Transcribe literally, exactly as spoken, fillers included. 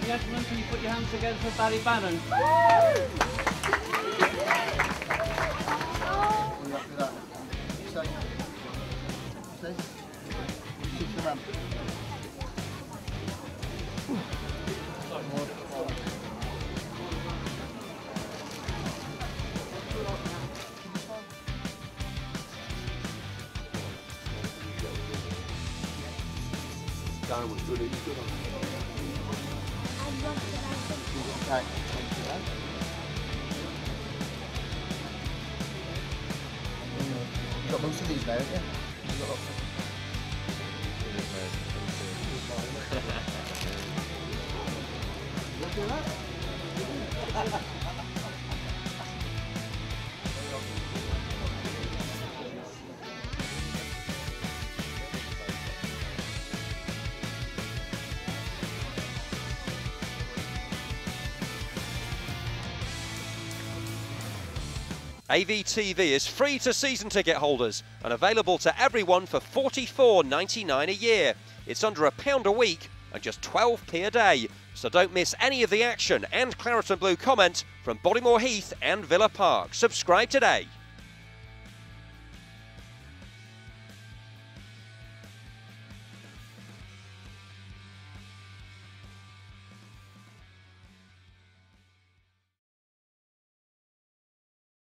Gentlemen, can you put your hands together for Barry Bannan? Darren was good, he was good on it. Okay, thank you, man. You've got most of these now, haven't you? You've got lots of... Look at that. A V T V is free to season ticket holders and available to everyone for forty-four ninety-nine a year. It's under a pound a week and just twelve p a day. So don't miss any of the action and Claret and Blue comment from Bodymoor Heath and Villa Park. Subscribe today.